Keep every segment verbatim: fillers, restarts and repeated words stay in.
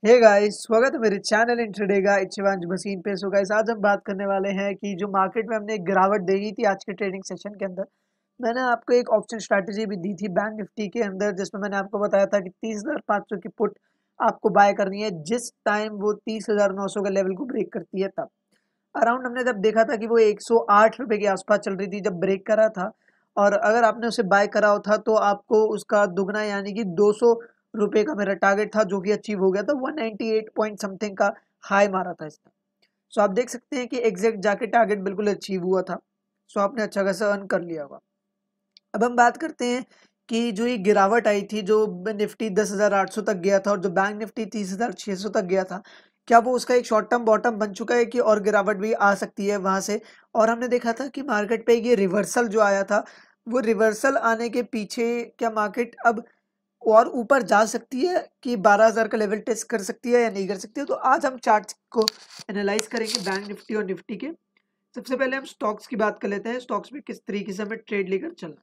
Hey guys, स्वागत है मेरे चैनल इंट्राडे का इच्छिवांश भसीन पे। सो गाइस, आज हम बात करने वाले हैं कि जो मार्केट में हमने एक गिरावट देखी थी आज के ट्रेडिंग सेशन के अंदर। मैंने आपको एक ऑप्शन स्ट्रैटेजी भी दी थी बैंक निफ्टी के अंदर, जिसमें मैंने आपको बताया था कि तीस हजार पाँच सौ की पुट आपको बाय करनी है जिस टाइम वो तीस हजार नौ सौ का लेवल को ब्रेक करती है। तब अराउंड हमने जब देखा था कि वो एक सौ आठ रुपए के आसपास चल रही थी जब ब्रेक करा था, और अगर आपने उसे बाय करा होता तो आपको उसका दुगना यानी कि दो सौ रुपए का मेरा टारगेट था, जो कि अचीव हो गया था। One ninety eight point something का हाई मारा था इसने। सो आप देख सकते हैं कि एग्जैक्ट जाके टारगेट बिल्कुल अचीव हुआ था। सो आपने अच्छा खासा अर्न कर लिया होगा। अब हम बात करते हैं कि जो ये गिरावट आई थी, जो निफ्टी दस हजार आठ सौ तक गया था और जो बैंक निफ्टी तीस हजार छह सौ तक गया था, क्या वो उसका एक शॉर्ट टर्म बॉटम बन चुका है कि और गिरावट भी आ सकती है वहां से? और हमने देखा था कि मार्केट पे ये रिवर्सल जो आया था, वो रिवर्सल आने के पीछे क्या मार्केट अब और ऊपर जा सकती है कि बारह हजार का लेवल टेस्ट कर सकती है या नहीं कर सकती है? तो आज हम चार्ट को एनालाइज करेंगे बैंक निफ्टी और निफ्टी के। सबसे पहले हम स्टॉक्स की बात कर लेते हैं, स्टॉक्स में किस तरीके से हमें ट्रेड लेकर चलना।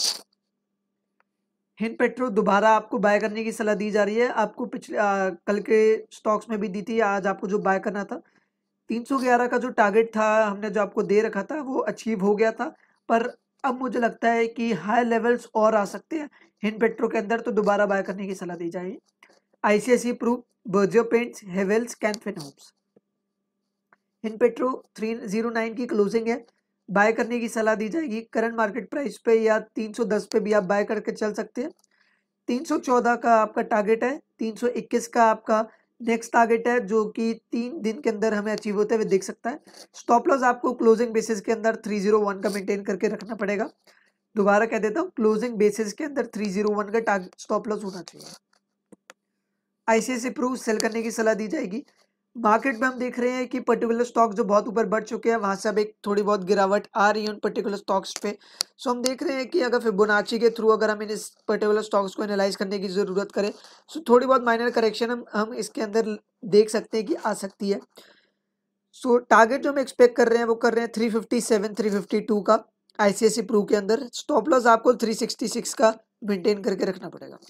हिंद पेट्रो दोबारा आपको बाय करने की सलाह दी जा रही है। आपको पिछले आ, कल के स्टॉक्स में भी दी थी, आज आपको जो बाय करना था तीन सौ ग्यारह का जो टारगेट था हमने जो आपको दे रखा था वो अचीव हो गया था। पर अब मुझे लगता है कि हाई लेवल्स और आ सकते हैं हिंद पेट्रो के अंदर, तो दोबारा बाय करने की सलाह दी जाएगी। ICICI Pru, Berger Paints, Havells, Can Fin Homes. Hind Petro तीन सौ नौ की क्लोजिंग है, बाय करने की सलाह दी जाएगी। करंट मार्केट प्राइस पे या तीन सौ दस पे भी आप बाय करके चल सकते हैं। तीन सौ चौदह का आपका टारगेट है, तीन सौ इक्कीस का आपका नेक्स्ट टारगेट है, जो कि तीन दिन के अंदर हमें अचीव होते हुए दिख सकता है। स्टॉप लॉस आपको क्लोजिंग बेसिस के अंदर तीन सौ एक का मेंटेन करके रखना पड़ेगा। दोबारा कह देता हूँ, क्लोजिंग बेसिस के अंदर तीन सौ एक का टारगेट स्टॉप लॉस होना चाहिए। आईसीआईसी प्रूफ सेल करने की सलाह दी जाएगी। मार्केट में हम देख रहे हैं कि पर्टिकुलर स्टॉक्स जो बहुत ऊपर बढ़ चुके हैं, वहां से अब एक थोड़ी बहुत गिरावट आ रही है उन पर्टिकुलर स्टॉक्स पे। सो हम देख रहे हैं कि अगर फिबोनाची के थ्रू अगर हम इन इस पर्टिकुलर स्टॉक्स को एनालाइज करने की जरूरत करें, सो थोड़ी बहुत माइनर करेक्शन हम हम इसके अंदर देख सकते हैं कि आ सकती है। सो टारगेट जो हम एक्सपेक्ट कर रहे हैं वो कर रहे हैं three fifty seven three fifty two का आईसीआईसी प्रू के अंदर। स्टॉप लॉस आपको थ्री सिक्सटी सिक्स का मेंटेन करके रखना पड़ेगा।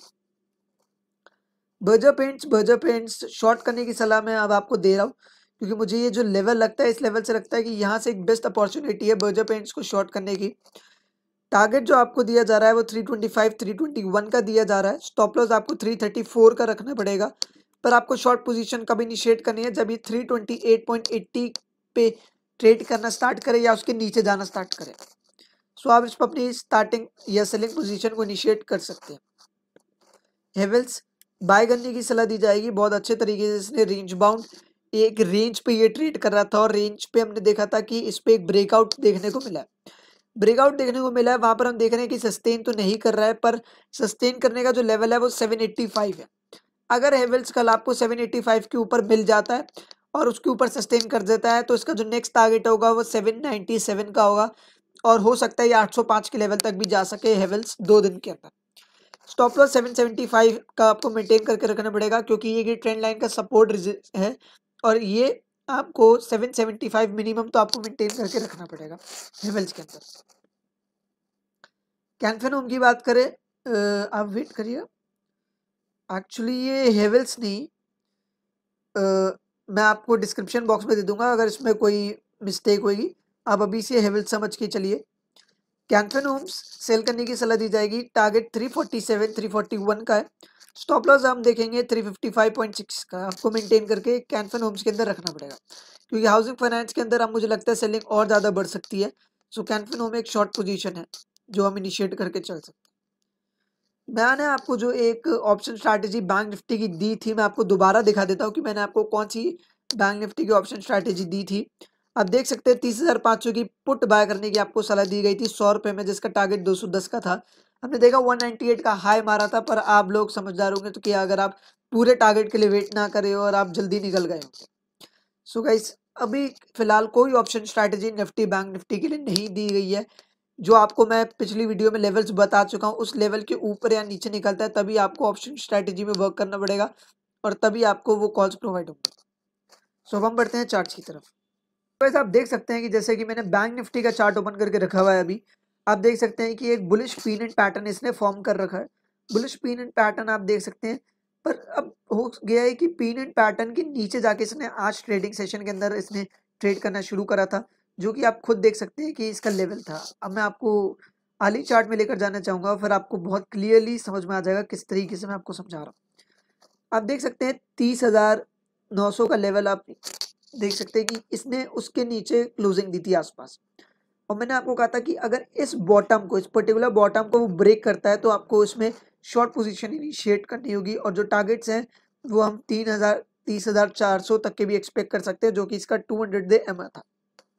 Berger Paints Berger Paints short करने की सलाह मैं अब आपको दे रहा हूँ, क्योंकि मुझे ये जो लेवल लगता है, इस लेवल से लगता है कि यहाँ से एक बेस्ट अपॉर्चुनिटी है बर्जर पेंट्स को शॉर्ट करने की। टारगेट जो आपको दिया जा रहा है वो three twenty five three twenty one का दिया जा रहा है। स्टॉप लॉस आपको थ्री थर्टी फोर का रखना पड़ेगा। पर आपको शॉर्ट पोजीशन कभी इनिशिएट करनी है जब ये three twenty eight point eighty पे ट्रेड करना स्टार्ट करे या उसके नीचे जाना स्टार्ट करे। सो आप इस पर अपनी स्टार्टिंग या सेलिंग पोजीशन को इनिशिएट कर सकते हैं। हेवेल्स बाय करने की सलाह दी जाएगी। बहुत अच्छे तरीके से इसने रेंज बाउंड एक रेंज पे ये ट्रेड कर रहा था, और रेंज पे हमने देखा था कि इस पे एक ब्रेकआउट देखने को मिला है। ब्रेकआउट देखने को मिला है, वहां पर हम देख रहे हैं कि सस्टेन तो नहीं कर रहा है, पर सस्टेन करने का जो लेवल है वो सेवन एट्टी फाइव है। अगर हेवेल्स कल आपको सेवन एट्टी फाइव के ऊपर मिल जाता है और उसके ऊपर सस्टेन कर देता है, तो इसका जो नेक्स्ट टारगेट होगा वो सेवन नाइंटी सेवन का होगा, और हो सकता है ये आठ सौ पाँच के लेवल तक भी जा सके हेवेल्स दो दिन के अंदर। Stop loss seven seventy five का आपको मेंटेन करके रखना पड़ेगा, क्योंकि ये ट्रेंड लाइन का सपोर्ट है, और ये आपको सेवन सेवेंटी फाइव मिनिमम तो आपको मेंटेन करके रखना पड़ेगा हेवेल्स के अंदर। कैनफिन होम की बात करें, आ, आप वेट करिए। एक्चुअली ये हेवेल्स नहीं, आ, मैं आपको डिस्क्रिप्शन बॉक्स में दे दूंगा अगर इसमें कोई मिस्टेक होगी। आप अभी से हेवेल्स समझ के चलिए। कैनफिन होम्स सेल करने की सलाह दी जाएगी। Target three forty seven three forty one का है। स्टॉप लॉस हम देखेंगे three fifty five point six का आपको मेंटेन करके कैनफिन होम्स के अंदर रखना पड़ेगा, क्योंकि हाउसिंग फाइनेंस के अंदर अब मुझे लगता है सेलिंग और ज़्यादा बढ़ सकती है। सो कैनफिन होम एक शॉर्ट पोजीशन है जो हम इनिशिएट करके चल सकते हैं। मैंने आपको जो एक ऑप्शन स्ट्रैटेजी बैंक निफ्टी की दी थी, मैं आपको दोबारा दिखा देता हूँ कि मैंने आपको कौन सी बैंक निफ्टी की ऑप्शन स्ट्रैटेजी दी थी। आप देख सकते हैं तीस हजार पाँच सौ की पुट बाय करने की आपको सलाह दी गई थी सौ रुपए में, जिसका टारगेट दो सौ दस का था। हमने देखा वन नाइंटी एट का हाई मारा था, पर आप लोग समझदार होंगे तो क्या अगर आप पूरे टारगेट के लिए वेट ना करे और आप जल्दी निकल गए होंगे। सो गाइस, अभी फिलहाल कोई option strategy Nifty bank Nifty के लिए नहीं दी गई है। जो आपको मैं पिछली वीडियो में लेवल्स बता चुका हूँ, उस लेवल के ऊपर या नीचे निकलता है तभी आपको ऑप्शन स्ट्रैटेजी में वर्क करना पड़ेगा, और तभी आपको वो कॉल्स प्रोवाइड होंगे। सो अब हम बढ़ते हैं चार्ट्स की तरफ। वैसे आप देख सकते हैं कि जैसे कि मैंने बैंक निफ्टी का चार्ट ओपन करके रखा हुआ है अभी, आप देख सकते हैं कि एक बुलिश पीनट पैटर्न इसने फॉर्म कर रखा है। बुलिश पीनट पैटर्न आप देख सकते हैं पर अब हो गया है कि पीन एंड पैटर्न के नीचे जाके इसने आज ट्रेडिंग सेशन के अंदर इसने ट्रेड करना शुरू करा था, जो कि आप खुद देख सकते हैं कि इसका लेवल था। अब मैं आपको आली चार्ट में लेकर जाना चाहूंगा, फिर आपको बहुत क्लियरली समझ में आ जाएगा किस तरीके से मैं आपको समझा रहा हूँ। आप देख सकते हैं तीस हजार नौ सौ का लेवल, आप देख सकते हैं कि इसने उसके नीचे क्लोजिंग दी थी आसपास। और मैंने आपको कहा था कि अगर इस बॉटम को, इस पर्टिकुलर बॉटम को वो ब्रेक करता है तो आपको इसमें शॉर्ट पोजीशन इनिशिएट करनी होगी, और जो टारगेट्स हैं वो हम तीन हजार तीस हजार चार सौ तक के भी एक्सपेक्ट कर सकते हैं, जो कि इसका टू हंड्रेड डे एम था।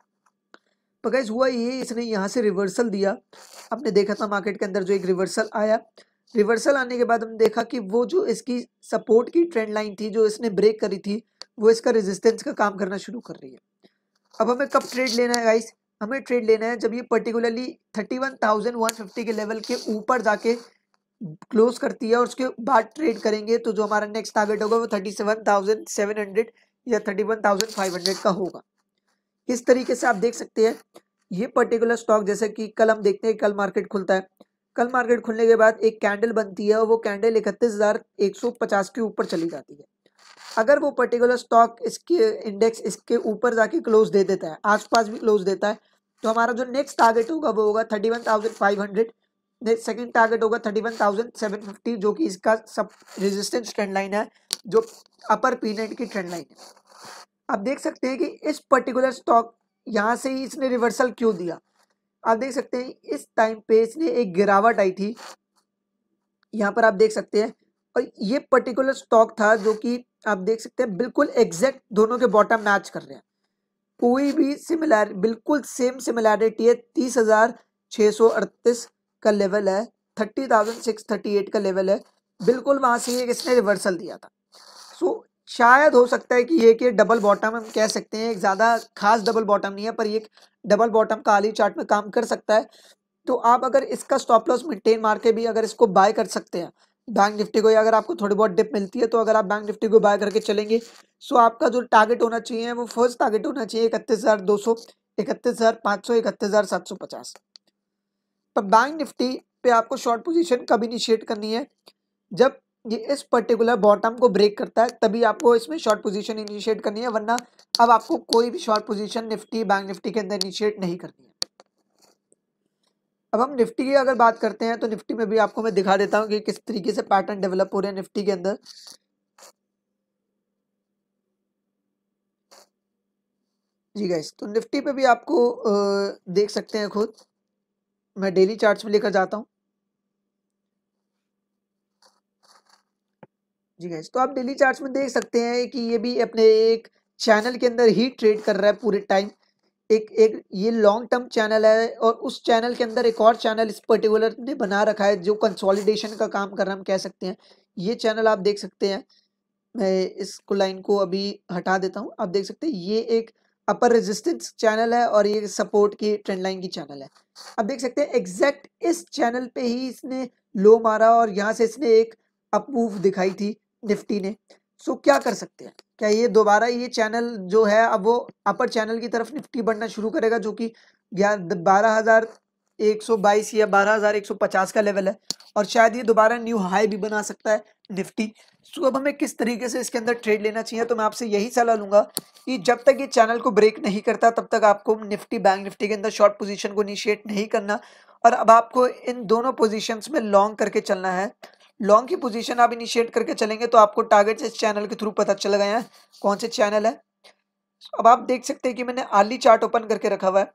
पर गाइस हुआ ये, इसने यहाँ से रिवर्सल दिया। आपने देखा था मार्केट के अंदर जो एक रिवर्सल आया, रिवर्सल आने के बाद हमने देखा कि वो जो इसकी सपोर्ट की ट्रेंड लाइन थी जो इसने ब्रेक करी थी, वो इसका रेजिस्टेंस का काम करना शुरू कर रही है। अब हमें कब ट्रेड लेना है गाइस? हमें ट्रेड लेना है जब ये particularly thirty one thousand one fifty के लेवल के ऊपर जाके क्लोज करती है, और उसके बाद ट्रेड करेंगे तो जो हमारा नेक्स्ट टारगेट होगा वो thirty seven thousand seven hundred या thirty one thousand five hundred का होगा। इस तरीके से आप देख सकते हैं ये पर्टिकुलर स्टॉक, जैसे कि कल हम देखते हैं कल मार्केट खुलता है, कल मार्केट खुलने के बाद एक कैंडल बनती है और वो कैंडल इकतीस हजार एक सौ पचास के ऊपर चली जाती है। अगर वो पर्टिकुलर स्टॉक इसके इंडेक्स इसके ऊपर जाके क्लोज दे देता है, आसपास भी क्लोज देता है, तो हमारा जो नेक्स्ट टारगेट होगा वो होगा thirty one thousand five hundred, second target होगा thirty one thousand seven fifty, जो कि इसका सब रेजिस्टेंस ट्रेंड लाइन है, जो अपर पीरियड की ट्रेंड लाइन है। आप देख सकते हैं कि इस पर्टिकुलर स्टॉक यहाँ से ही इसने रिवर्सल क्यों दिया। आप देख सकते हैं इस टाइम पे इसने एक गिरावट आई थी, यहाँ पर आप देख सकते हैं, और ये पर्टिकुलर स्टॉक था जो कि आप देख सकते हैं बिल्कुल एग्जैक्ट दोनों के बॉटम मैच कर रहे हैं, कोई भी सिमिलर बिल्कुल सेम सिमिलैरिटी है। तीस हजार छः सौ अड़तीस का लेवल है, thirty thousand six thirty eight का लेवल है, बिल्कुल वहां से एक इसने रिवर्सल दिया था। सो शायद हो सकता है कि ये कि डबल बॉटम हम कह सकते हैं, एक ज़्यादा खास डबल बॉटम नहीं है, पर ये डबल बॉटम का आली चार्ट में काम कर सकता है। तो आप अगर इसका स्टॉप लॉस मेंटेन मार के भी अगर इसको बाय कर सकते हैं बैंक निफ्टी को, या अगर आपको थोड़ी बहुत डिप मिलती है तो अगर आप बैंक निफ्टी को बाय करके चलेंगे, सो आपका जो टारगेट होना चाहिए वो फर्स्ट टारगेट होना चाहिए इकतीस हजार दो सौ, इकतीस हजार पाँच सौ, इकतीस हजार सात सौ पचास। पर बैंक निफ्टी पे आपको शॉर्ट पोजीशन कब इनिशिएट करनी है? जब ये इस पर्टिकुलर बॉटम को ब्रेक करता है तभी आपको इसमें शॉर्ट पोजीशन इनिशिएट करनी है, वरना अब आपको कोई भी short position Nifty bank Nifty के अंदर इनिशिएट नहीं करनी है। अब हम निफ्टी की अगर बात करते हैं तो निफ्टी में भी आपको मैं दिखा देता हूँ कि किस तरीके से पैटर्न डेवलप हो रहे हैं निफ्टी के अंदर। जी गाइस, तो निफ्टी पे भी आपको आ, देख सकते हैं खुद, मैं डेली चार्ट्स में लेकर जाता हूँ। जी गाइस, तो आप डेली चार्ट्स में देख सकते हैं कि ये भी अपने एक चैनल के अंदर ही ट्रेड कर रहा है पूरे टाइम। एक एक ये लॉन्ग टर्म चैनल है, और उस चैनल के अंदर एक और चैनल इस पर्टिकुलर ने बना रखा है जो कंसोलिडेशन का काम कर रहा है, हम कह सकते हैं। ये चैनल आप देख सकते हैं, मैं इसको लाइन को अभी हटा देता हूँ। आप देख सकते हैं ये एक अपर रेजिस्टेंस चैनल है और ये सपोर्ट की ट्रेंड लाइन की चैनल है। आप देख सकते हैं एग्जैक्ट इस चैनल पे ही इसने लो मारा और यहाँ से इसने एक अप मूव दिखाई थी निफ्टी ने। सो क्या कर सकते हैं, क्या ये दोबारा ये चैनल जो है अब वो अपर चैनल की तरफ निफ्टी बढ़ना शुरू करेगा, जो कि बारह हजार एक सौ बाईस या बारह हजार एक सौ पचास का लेवल है, और शायद ये दोबारा न्यू हाई भी बना सकता है निफ्टी। सो अब हमें किस तरीके से इसके अंदर ट्रेड लेना चाहिए, तो मैं आपसे यही सलाह लूंगा कि जब तक ये चैनल को ब्रेक नहीं करता तब तक आपको निफ्टी बैंक निफ्टी के अंदर शॉर्ट पोजीशन को इनिशिएट नहीं करना, और अब आपको इन दोनों पोजीशंस में लॉन्ग करके चलना है। लॉन्ग की पोजीशन आप इनिशिएट करके चलेंगे तो आपको टारगेट इस चैनल के थ्रू पता चल गए हैं कौन से चैनल है। अब आप देख सकते हैं कि मैंने आर्ली चार्ट ओपन करके रखा हुआ है।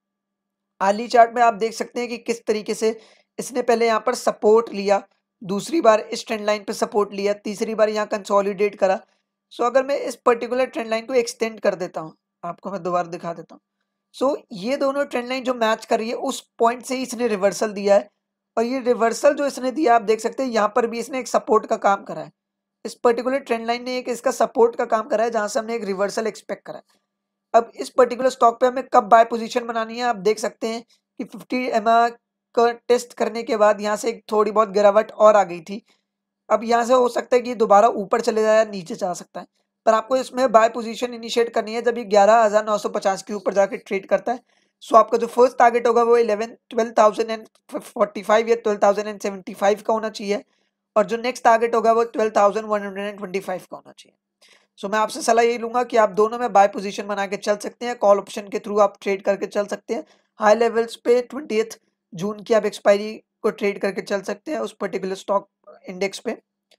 आर्ली चार्ट में आप देख सकते हैं कि किस तरीके से इसने पहले यहाँ पर सपोर्ट लिया, दूसरी बार इस ट्रेंड लाइन पे सपोर्ट लिया, तीसरी बार यहाँ कंसोलिडेट करा। सो अगर मैं इस पर्टिकुलर ट्रेंड लाइन को एक्सटेंड कर देता हूँ, आपको मैं दोबारा दिखा देता हूँ। सो ये दोनों ट्रेंड लाइन जो मैच कर रही है उस पॉइंट से ही इसने रिवर्सल दिया है, और ये रिवर्सल जो इसने दिया आप देख सकते हैं यहाँ पर भी इसने एक सपोर्ट का काम करा है। इस पर्टिकुलर ट्रेंड लाइन ने एक इसका सपोर्ट का काम करा है जहां से हमने एक रिवर्सल एक्सपेक्ट करा है। अब इस पर्टिकुलर स्टॉक पे हमें कब बाय पोजीशन बनानी है, आप देख सकते हैं कि फिफ्टी एमए का टेस्ट करने के बाद यहाँ से एक थोड़ी बहुत गिरावट और आ गई थी। अब यहाँ से हो सकता है कि दोबारा ऊपर चले जाए, नीचे जा सकता है, पर आपको इसमें बाय पोजीशन इनिशिएट करनी है जब ये ग्यारह हजार नौ सौ पचास के ऊपर जाके ट्रेड करता है। सो आपका जो फर्स्ट टारगेट होगा वो eleven twelve thousand and forty five या twelve thousand and seventy five का होना चाहिए, और जो नेक्स्ट टारगेट होगा वो twelve thousand one hundred twenty five का होना चाहिए। सो so, मैं आपसे सलाह यही लूंगा कि आप दोनों में बाय पोजीशन बना के चल सकते हैं, कॉल ऑप्शन के थ्रू आप ट्रेड करके चल सकते हैं। हाई लेवल्स पे ट्वेंटिएथ जून की आप एक्सपायरी को ट्रेड करके चल सकते हैं उस पर्टिकुलर स्टॉक इंडेक्स पे।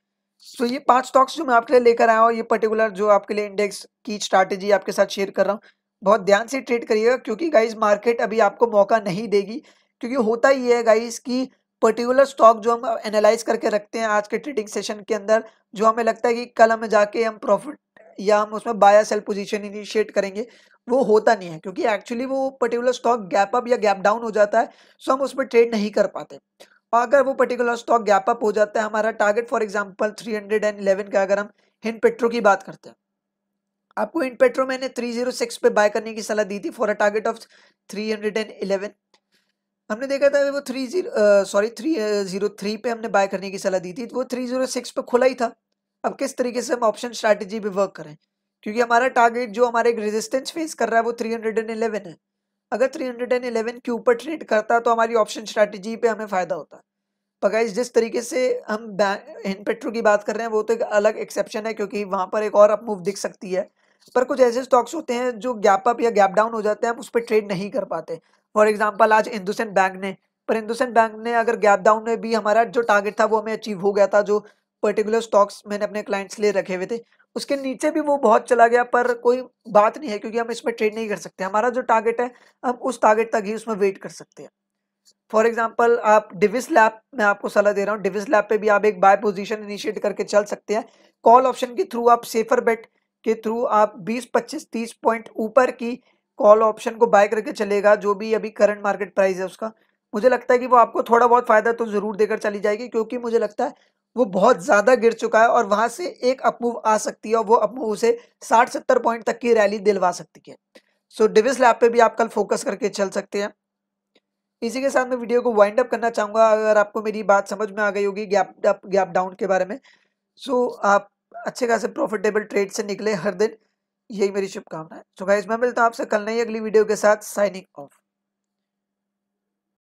सो so, ये पांच स्टॉक्स जो मैं आपके लिए लेकर आया हूँ, ये पर्टिकुलर जो आपके लिए इंडेक्स की स्ट्रैटेजी आपके साथ शेयर कर रहा हूँ, बहुत ध्यान से ट्रेड करिएगा क्योंकि गाइस मार्केट अभी आपको मौका नहीं देगी। क्योंकि होता ही है गाइस कि पर्टिकुलर स्टॉक जो हम एनालाइज करके रखते हैं आज के ट्रेडिंग सेशन के अंदर, जो हमें लगता है कि कल हमें जाके हम प्रॉफिट या हम उसमें बाय या सेल पोजीशन इनिशिएट करेंगे, वो होता नहीं है क्योंकि एक्चुअली वो पर्टिकुलर स्टॉक गैप अप या गैप डाउन हो जाता है। सो हम उसमें ट्रेड नहीं कर पाते। अगर वो पर्टिकुलर स्टॉक गैप अप हो जाता है, हमारा target for example three hundred eleven का, अगर हम हिंद पेट्रो की बात करते हैं, आपको हिंद पेट्रो मैंने थ्री ओ सिक्स पे बाय करने की सलाह दी थी for a target of three hundred eleven. हमने देखा था वो three zero sorry three zero three पे हमने बाय करने की सलाह दी थी, वो थ्री जीरो सिक्स पे खुला ही था। अब किस तरीके से हम ऑप्शन स्ट्रैटेजी पे वर्क करें, क्योंकि हमारा टारगेट जो हमारे एक रेजिस्टेंस फेस कर रहा है वो थ्री हंड्रेड इलेवन है। अगर थ्री हंड्रेड इलेवन के ऊपर ट्रेड करता तो हमारी ऑप्शन स्ट्रैटेजी पे हमें फायदा होता। पर गाइस जिस तरीके से हम हिंद पेट्रो की बात कर रहे हैं वो तो एक अलग एक्सेप्शन है क्योंकि वहां पर एक और अप मूव दिख सकती है। पर कुछ ऐसे स्टॉक्स होते हैं जो गैप अप या गैप डाउन हो जाते हैं, हम उस पर ट्रेड नहीं कर पाते। फॉर एग्जांपल आज इंडसइंड बैंक ने, पर इंडसइंड बैंक ने अगर गैप डाउन में भी हमारा जो टारगेट था वो हमें अचीव हो गया था, जो पर्टिकुलर स्टॉक्स मैंने अपने क्लाइंट्स लिए रखे हुए थे, उसके नीचे भी वो बहुत चला गया, पर कोई बात नहीं है क्योंकि हम इसमें ट्रेड नहीं कर सकते। हमारा जो टारगेट है हम उस टारगेट तक ही उसमें वेट कर सकते हैं। फॉर एग्जाम्पल आप डिविस लैब में आपको सलाह दे रहा हूँ, डिविस लैब पे भी आप एक बाय पोजीशन इनिशिएट करके चल सकते हैं। कॉल ऑप्शन के थ्रू आप सेफर बेट के थ्रू आप बीस पच्चीस तीस पॉइंट ऊपर की कॉल ऑप्शन को बाय करके चलेगा, जो भी अभी करंट मार्केट प्राइस है उसका। मुझे लगता है कि वो आपको थोड़ा बहुत फायदा तो जरूर देकर चली जाएगी, क्योंकि मुझे लगता है वो बहुत ज्यादा गिर चुका है और वहां से एक अपमूव आ सकती है और वो अपमूव उसे साठ सत्तर पॉइंट तक की रैली दिलवा सकती है। सो डिविस लैब पे भी आप कल फोकस करके चल सकते हैं। इसी के साथ मैं वीडियो को वाइंड अप करना चाहूंगा। अगर आपको मेरी बात समझ में आ गई होगी गैप अप गैप डाउन के बारे में, सो आप अच्छे खासे प्रॉफिटेबल ट्रेड से निकले हर दिन, यही मेरी शुभकामना है। सो गाइस मैं मिलता हूं आपसे कल नई अगली वीडियो के साथ। Signing of.